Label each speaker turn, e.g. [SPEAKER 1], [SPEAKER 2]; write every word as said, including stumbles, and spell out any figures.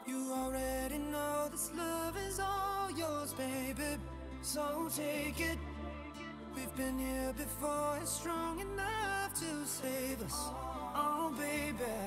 [SPEAKER 1] You already know this love is all yours, baby. So take it. We've been here before, it's strong enough to save us. Oh, baby.